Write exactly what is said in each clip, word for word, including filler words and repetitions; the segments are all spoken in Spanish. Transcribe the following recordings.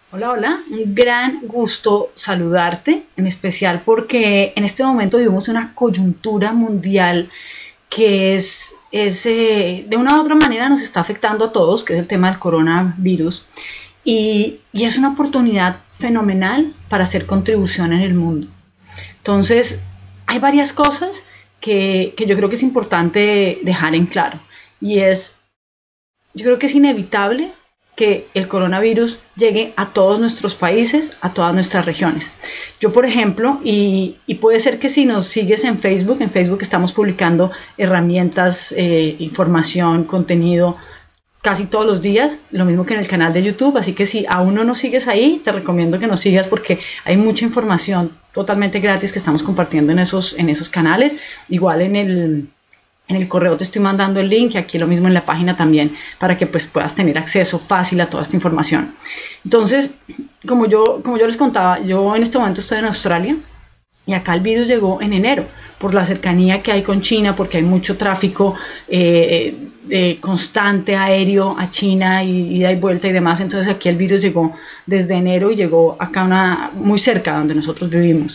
Hola, hola, un gran gusto saludarte, en especial porque en este momento vivimos una coyuntura mundial que es, es eh, de una u otra manera nos está afectando a todos, que es el tema del coronavirus, y, y es una oportunidad fenomenal para hacer contribución en el mundo. Entonces, hay varias cosas que, que yo creo que es importante dejar en claro, y es, yo creo que es inevitable que el coronavirus llegue a todos nuestros países, a todas nuestras regiones. Yo, por ejemplo, y, y puede ser que si nos sigues en Facebook, en Facebook estamos publicando herramientas, eh, información, contenido casi todos los días, lo mismo que en el canal de YouTube, así que si aún no nos sigues ahí, te recomiendo que nos sigas porque hay mucha información totalmente gratis que estamos compartiendo en esos, en esos canales, igual en el... En el correo te estoy mandando el link y aquí lo mismo en la página también para que pues puedas tener acceso fácil a toda esta información. Entonces, como yo, como yo les contaba, yo en este momento estoy en Australia y acá el virus llegó en enero por la cercanía que hay con China, porque hay mucho tráfico eh, eh, constante aéreo a China y ida y vuelta y demás. Entonces aquí el virus llegó desde enero y llegó acá una, muy cerca donde nosotros vivimos.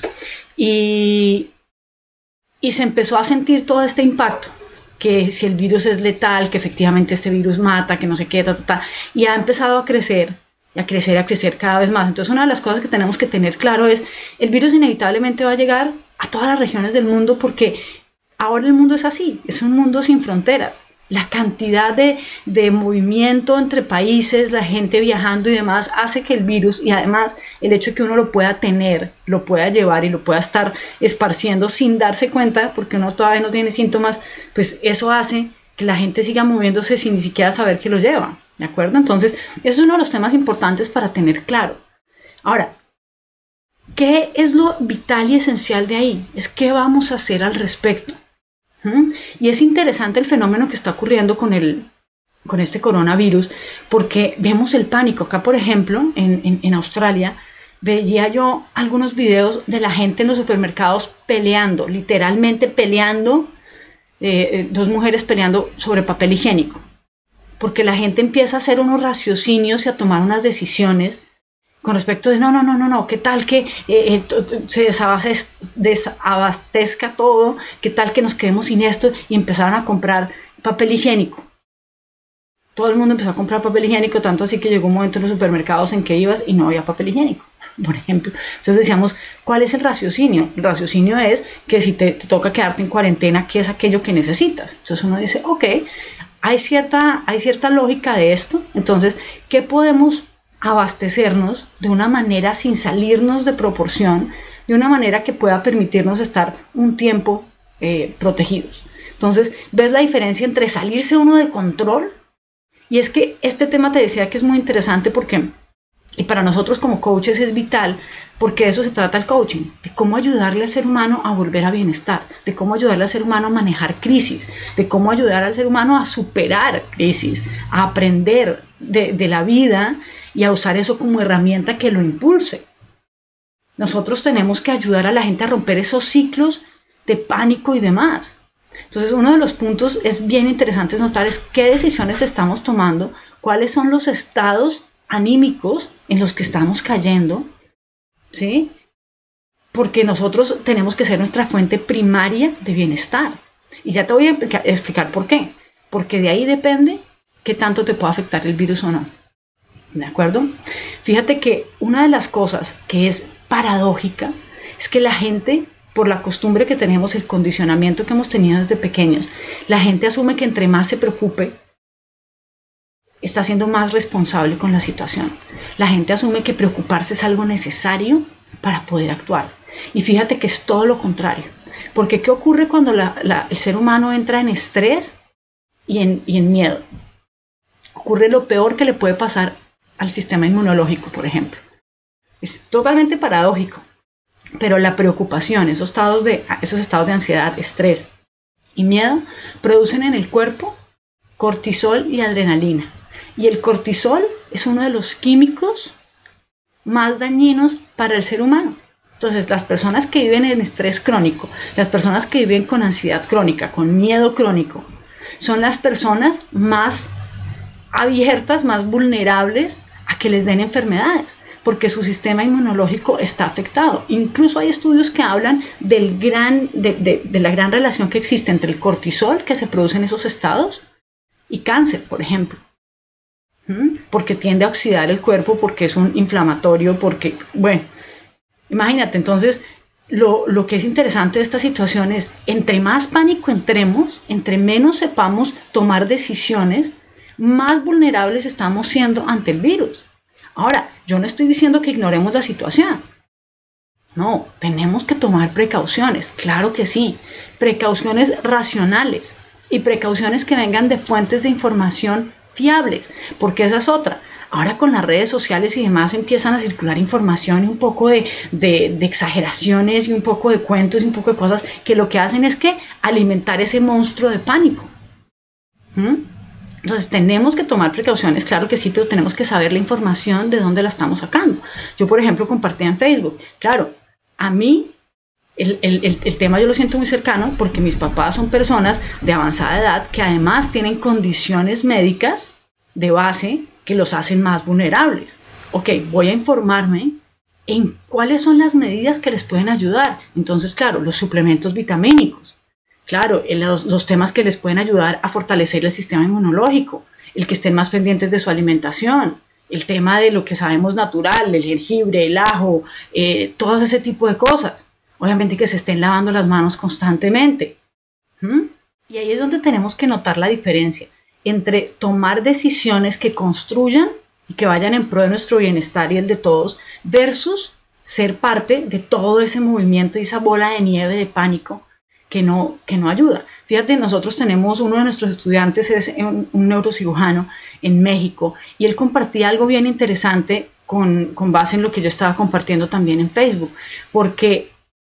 Y, y se empezó a sentir todo este impacto, que si el virus es letal, que efectivamente este virus mata, que no sé qué, ta, ta, ta, y ha empezado a crecer, y a crecer, a crecer cada vez más. Entonces una de las cosas que tenemos que tener claro es, el virus inevitablemente va a llegar a todas las regiones del mundo porque ahora el mundo es así, es un mundo sin fronteras. La cantidad de, de movimiento entre países, la gente viajando y demás, hace que el virus, y además el hecho de que uno lo pueda tener, lo pueda llevar y lo pueda estar esparciendo sin darse cuenta, porque uno todavía no tiene síntomas, pues eso hace que la gente siga moviéndose sin ni siquiera saber que lo lleva, ¿de acuerdo? Entonces, eso es uno de los temas importantes para tener claro. Ahora, ¿qué es lo vital y esencial de ahí? Es qué vamos a hacer al respecto. Y es interesante el fenómeno que está ocurriendo con, el, con este coronavirus, porque vemos el pánico. Acá, por ejemplo, en, en, en Australia, veía yo algunos videos de la gente en los supermercados peleando, literalmente peleando, eh, dos mujeres peleando sobre papel higiénico, porque la gente empieza a hacer unos raciocinios y a tomar unas decisiones con respecto de no, no, no, no, no, qué tal que eh, se desabastezca todo, qué tal que nos quedemos sin esto, y empezaron a comprar papel higiénico. Todo el mundo empezó a comprar papel higiénico, tanto así que llegó un momento en los supermercados en que ibas y no había papel higiénico, por ejemplo. Entonces decíamos, ¿cuál es el raciocinio? El raciocinio es que si te, te toca quedarte en cuarentena, ¿qué es aquello que necesitas? Entonces uno dice, ok, hay cierta, hay cierta lógica de esto, entonces, ¿qué podemos abastecernos de una manera sin salirnos de proporción, de una manera que pueda permitirnos estar un tiempo eh, protegidos? Entonces, ¿ves la diferencia entre salirse uno de control? Y es que este tema te decía que es muy interesante porque, y para nosotros como coaches es vital, porque de eso se trata el coaching, de cómo ayudarle al ser humano a volver a bienestar, de cómo ayudarle al ser humano a manejar crisis, de cómo ayudar al ser humano a superar crisis, a aprender de, de la vida y a usar eso como herramienta que lo impulse. Nosotros tenemos que ayudar a la gente a romper esos ciclos de pánico y demás. Entonces, uno de los puntos es bien interesante notar es qué decisiones estamos tomando, cuáles son los estados anímicos en los que estamos cayendo, ¿sí? Porque nosotros tenemos que ser nuestra fuente primaria de bienestar. Y ya te voy a explicar por qué. Porque de ahí depende qué tanto te puede afectar el virus o no. ¿De acuerdo? Fíjate que una de las cosas que es paradójica es que la gente, por la costumbre que tenemos, el condicionamiento que hemos tenido desde pequeños, la gente asume que entre más se preocupe, está siendo más responsable con la situación. La gente asume que preocuparse es algo necesario para poder actuar. Y fíjate que es todo lo contrario. Porque ¿qué ocurre cuando la, la, el ser humano entra en estrés y en, y en miedo? Ocurre lo peor que le puede pasar al sistema inmunológico, por ejemplo. Es totalmente paradójico, pero la preocupación, esos estados de, esos estados de ansiedad, estrés y miedo, producen en el cuerpo cortisol y adrenalina. Y el cortisol es uno de los químicos más dañinos para el ser humano. Entonces, las personas que viven en estrés crónico, las personas que viven con ansiedad crónica, con miedo crónico, son las personas más abiertas, más vulnerables a que les den enfermedades. porque su sistema inmunológico está afectado. Incluso hay estudios que hablan del gran, de, de, de la gran relación que existe entre el cortisol que se produce en esos estados y cáncer, por ejemplo. ¿Mm? Porque tiende a oxidar el cuerpo, porque es un inflamatorio, porque, bueno, imagínate, entonces, lo, lo que es interesante de esta situación es, entre más pánico entremos, entre menos sepamos tomar decisiones, más vulnerables estamos siendo ante el virus. Ahora, yo no estoy diciendo que ignoremos la situación. No, tenemos que tomar precauciones, claro que sí, precauciones racionales y precauciones que vengan de fuentes de información fiables, porque esa es otra. Ahora con las redes sociales y demás empiezan a circular información y un poco de, de, de exageraciones y un poco de cuentos y un poco de cosas que lo que hacen es que alimentar ese monstruo de pánico. ¿Mm? Entonces tenemos que tomar precauciones, claro que sí, pero tenemos que saber la información de dónde la estamos sacando. Yo, por ejemplo, compartía en Facebook. Claro, a mí el, el, el, el tema yo lo siento muy cercano porque mis papás son personas de avanzada edad que además tienen condiciones médicas de base que los hacen más vulnerables. Ok, voy a informarme en cuáles son las medidas que les pueden ayudar. Entonces, claro, los suplementos vitamínicos. Claro, los, los temas que les pueden ayudar a fortalecer el sistema inmunológico, el que estén más pendientes de su alimentación, el tema de lo que sabemos natural, el jengibre, el ajo, eh, todo ese tipo de cosas. Obviamente que se estén lavando las manos constantemente. ¿Mm? Y ahí es donde tenemos que notar la diferencia entre tomar decisiones que construyan y que vayan en pro de nuestro bienestar y el de todos, versus ser parte de todo ese movimiento y esa bola de nieve de pánico que no, que no ayuda. Fíjate, nosotros tenemos, uno de nuestros estudiantes es un, un neurocirujano en México y él compartía algo bien interesante con, con base en lo que yo estaba compartiendo también en Facebook, porque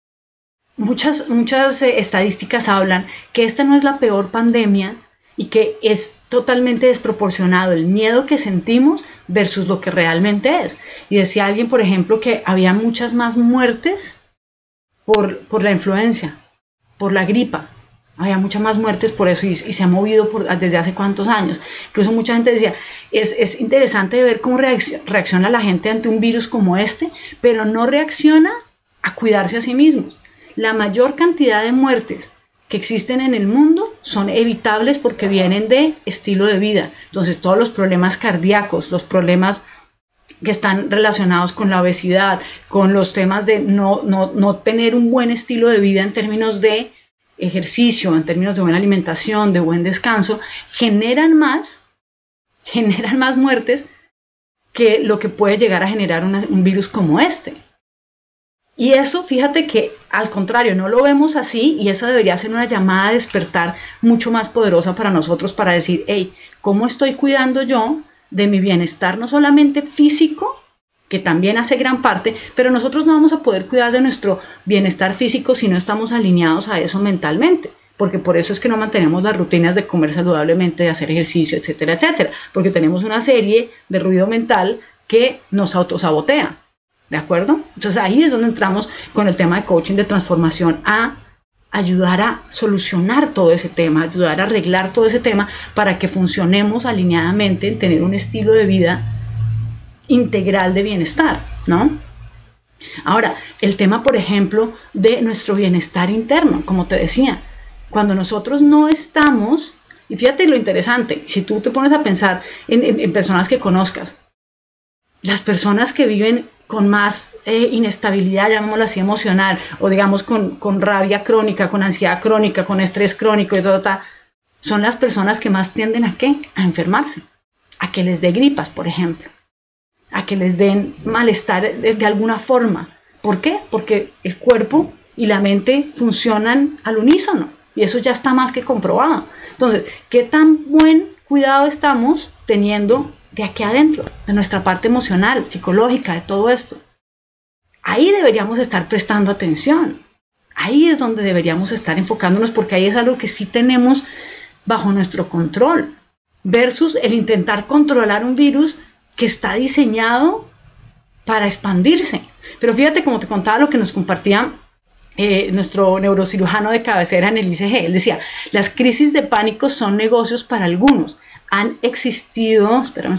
muchas, muchas eh, estadísticas hablan que esta no es la peor pandemia y que es totalmente desproporcionado el miedo que sentimos versus lo que realmente es. Y decía alguien, por ejemplo, que había muchas más muertes por, por la influenza, por la gripa. Había muchas más muertes por eso y, y se ha movido por, desde hace cuántos años. Incluso mucha gente decía, es, es interesante ver cómo reacciona la gente ante un virus como este, pero no reacciona a cuidarse a sí mismos. La mayor cantidad de muertes que existen en el mundo son evitables porque vienen de estilo de vida. Entonces todos los problemas cardíacos, los problemas que están relacionados con la obesidad, con los temas de no, no, no tener un buen estilo de vida en términos de ejercicio, en términos de buena alimentación, de buen descanso, generan más, generan más muertes que lo que puede llegar a generar una, un virus como este. Y eso, fíjate que al contrario, no lo vemos así y eso debería ser una llamada a despertar mucho más poderosa para nosotros para decir, hey, ¿cómo estoy cuidando yo de mi bienestar no solamente físico, que también hace gran parte, pero nosotros no vamos a poder cuidar de nuestro bienestar físico si no estamos alineados a eso mentalmente? Porque por eso es que no mantenemos las rutinas de comer saludablemente, de hacer ejercicio, etcétera, etcétera, porque tenemos una serie de ruido mental que nos autosabotea. ¿De acuerdo? Entonces ahí es donde entramos con el tema de coaching de transformación a ayudar a solucionar todo ese tema, ayudar a arreglar todo ese tema para que funcionemos alineadamente en tener un estilo de vida integral de bienestar, ¿no? Ahora, el tema, por ejemplo, de nuestro bienestar interno, como te decía, cuando nosotros no estamos, y fíjate lo interesante, si tú te pones a pensar en, en, en personas que conozcas, las personas que viven con más eh, inestabilidad, llamémoslo así, emocional, o digamos con, con rabia crónica, con ansiedad crónica, con estrés crónico y todo, todo, son las personas que más tienden a ¿qué? A enfermarse, a que les dé gripas, por ejemplo, a que les den malestar de, de alguna forma. ¿Por qué? Porque el cuerpo y la mente funcionan al unísono y eso ya está más que comprobado. Entonces, ¿qué tan buen cuidado estamos teniendo de aquí adentro, de nuestra parte emocional, psicológica, de todo esto? Ahí deberíamos estar prestando atención. Ahí es donde deberíamos estar enfocándonos porque ahí es algo que sí tenemos bajo nuestro control versus el intentar controlar un virus que está diseñado para expandirse. Pero fíjate, como te contaba lo que nos compartía eh, nuestro neurocirujano de cabecera en el I C G. Él decía, las crisis de pánico son negocios para algunos. Han existido, espérame un segundo,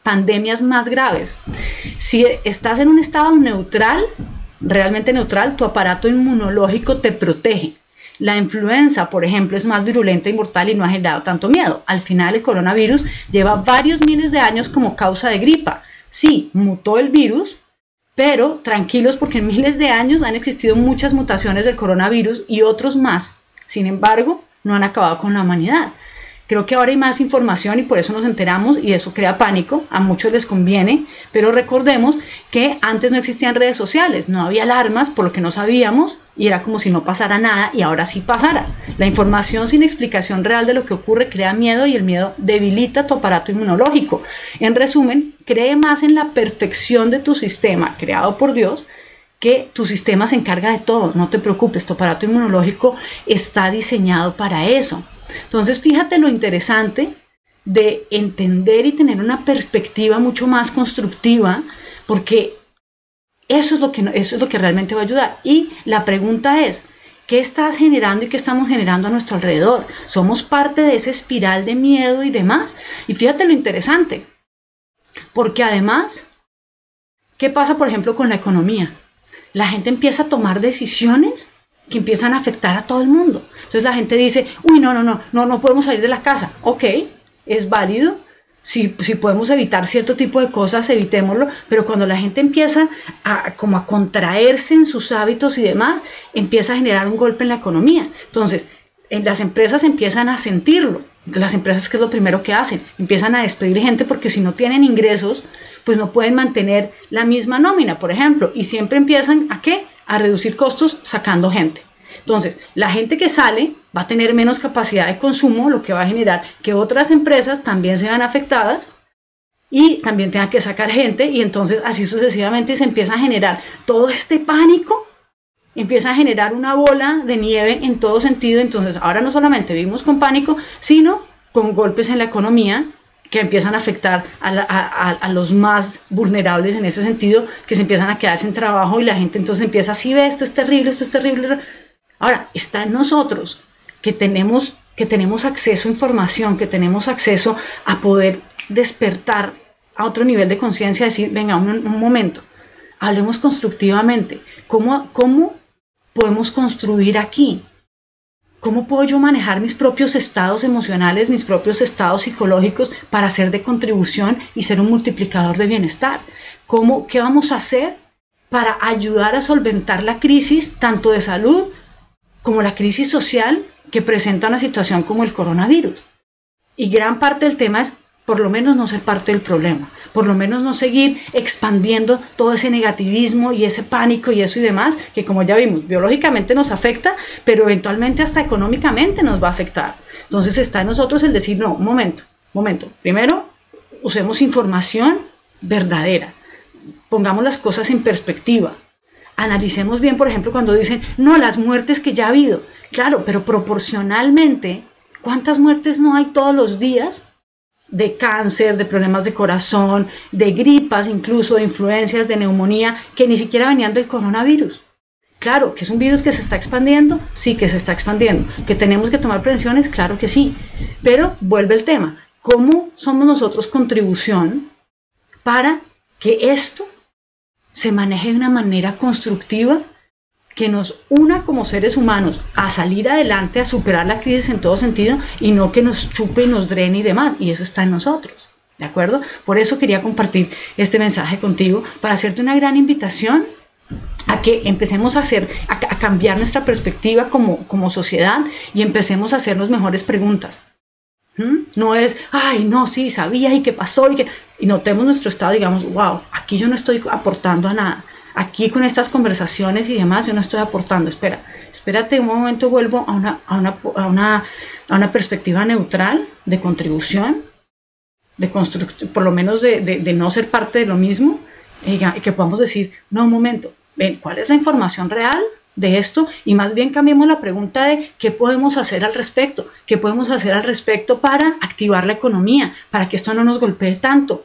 pandemias más graves. Si estás en un estado neutral, realmente neutral, tu aparato inmunológico te protege. La influenza, por ejemplo, es más virulenta y mortal y no ha generado tanto miedo. Al final, el coronavirus lleva varios miles de años como causa de gripa. Sí, mutó el virus, pero tranquilos porque en miles de años han existido muchas mutaciones del coronavirus y otros más. Sin embargo, no han acabado con la humanidad. Creo que ahora hay más información y por eso nos enteramos y eso crea pánico, a muchos les conviene, pero recordemos que antes no existían redes sociales, no había alarmas por lo que no sabíamos y era como si no pasara nada y ahora sí pasara. La información sin explicación real de lo que ocurre crea miedo y el miedo debilita tu aparato inmunológico. En resumen, cree más en la perfección de tu sistema creado por Dios, que tu sistema se encarga de todo, no te preocupes, tu aparato inmunológico está diseñado para eso. Entonces, fíjate lo interesante de entender y tener una perspectiva mucho más constructiva, porque eso es lo que, eso es lo que realmente va a ayudar. Y la pregunta es, ¿qué estás generando y qué estamos generando a nuestro alrededor? ¿Somos parte de esa espiral de miedo y demás? Y fíjate lo interesante, porque además, ¿qué pasa, por ejemplo, con la economía? La gente empieza a tomar decisiones que empiezan a afectar a todo el mundo. Entonces la gente dice, uy, no, no, no, no, no podemos salir de la casa. Ok, es válido. Si, si podemos evitar cierto tipo de cosas, evitémoslo. Pero cuando la gente empieza a, como a contraerse en sus hábitos y demás, empieza a generar un golpe en la economía. Entonces, en las empresas empiezan a sentirlo. Entonces, las empresas, ¿qué es lo primero que hacen? Empiezan a despedir gente porque si no tienen ingresos, pues no pueden mantener la misma nómina, por ejemplo. Y siempre empiezan, ¿a qué? A reducir costos sacando gente. Entonces, la gente que sale va a tener menos capacidad de consumo, lo que va a generar que otras empresas también se vean afectadas y también tengan que sacar gente, y entonces así sucesivamente se empieza a generar todo este pánico, empieza a generar una bola de nieve en todo sentido. Entonces, ahora no solamente vivimos con pánico, sino con golpes en la economía que empiezan a afectar a, la, a, a los más vulnerables en ese sentido, que se empiezan a quedar sin trabajo y la gente entonces empieza, sí, ve, esto es terrible, esto es terrible. Ahora, está en nosotros que tenemos, que tenemos acceso a información, que tenemos acceso a poder despertar a otro nivel de conciencia, decir, venga, un, un momento, hablemos constructivamente. ¿Cómo, ¿Cómo podemos construir aquí? ¿Cómo puedo yo manejar mis propios estados emocionales, mis propios estados psicológicos para ser de contribución y ser un multiplicador de bienestar? ¿Cómo, ¿Qué vamos a hacer para ayudar a solventar la crisis tanto de salud como la crisis social que presenta una situación como el coronavirus? Y gran parte del tema es por lo menos no ser parte del problema, por lo menos no seguir expandiendo todo ese negativismo y ese pánico y eso y demás, que como ya vimos, biológicamente nos afecta, pero eventualmente hasta económicamente nos va a afectar. Entonces está en nosotros el decir, no, un momento, momento, primero usemos información verdadera, pongamos las cosas en perspectiva, analicemos bien, por ejemplo, cuando dicen, no, las muertes que ya ha habido, claro, pero proporcionalmente, ¿cuántas muertes no hay todos los días? De cáncer, de problemas de corazón, de gripas, incluso de influencias, de neumonía, que ni siquiera venían del coronavirus. Claro, que es un virus que se está expandiendo, sí que se está expandiendo. Que tenemos que tomar prevenciones, claro que sí. Pero vuelve el tema, ¿cómo somos nosotros contribución para que esto se maneje de una manera constructiva que nos una como seres humanos a salir adelante, a superar la crisis en todo sentido y no que nos chupe y nos drene y demás? Y eso está en nosotros, ¿de acuerdo? Por eso quería compartir este mensaje contigo, para hacerte una gran invitación a que empecemos a, hacer, a, a cambiar nuestra perspectiva como, como sociedad y empecemos a hacernos mejores preguntas. ¿Mm? No es, ay, no, sí, sabía y qué pasó y que... Y notemos nuestro estado y digamos, wow, aquí yo no estoy aportando a nada. Aquí con estas conversaciones y demás yo no estoy aportando. Espera, espérate un momento, vuelvo a una, a una, a una, a una perspectiva neutral de contribución, de construcción, por lo menos de, de, de no ser parte de lo mismo, y que podamos decir, no, un momento, ven, ¿cuál es la información real de esto? Y más bien cambiemos la pregunta de qué podemos hacer al respecto, qué podemos hacer al respecto para activar la economía, para que esto no nos golpee tanto.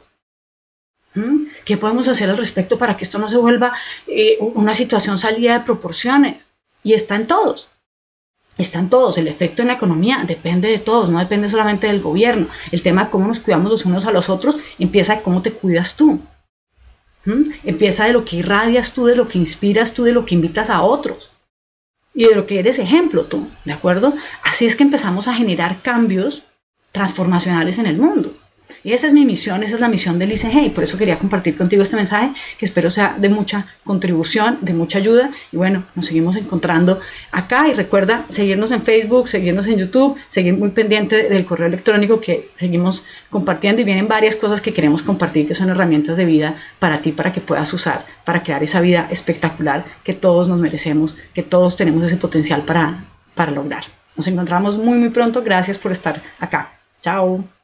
¿Qué podemos hacer al respecto para que esto no se vuelva eh, una situación salida de proporciones? Y está en todos. están todos. El efecto en la economía depende de todos, no depende solamente del gobierno. El tema de cómo nos cuidamos los unos a los otros empieza de cómo te cuidas tú. ¿Mm? Empieza de lo que irradias tú, de lo que inspiras tú, de lo que invitas a otros. Y de lo que eres ejemplo tú, ¿de acuerdo? Así es que empezamos a generar cambios transformacionales en el mundo. Y esa es mi misión, esa es la misión del I C G y por eso quería compartir contigo este mensaje que espero sea de mucha contribución, de mucha ayuda. Y bueno, nos seguimos encontrando acá y recuerda seguirnos en Facebook, seguirnos en YouTube, seguir muy pendiente del correo electrónico que seguimos compartiendo y vienen varias cosas que queremos compartir que son herramientas de vida para ti, para que puedas usar, para crear esa vida espectacular que todos nos merecemos, que todos tenemos ese potencial para, para lograr. Nos encontramos muy muy pronto, gracias por estar acá. Chao.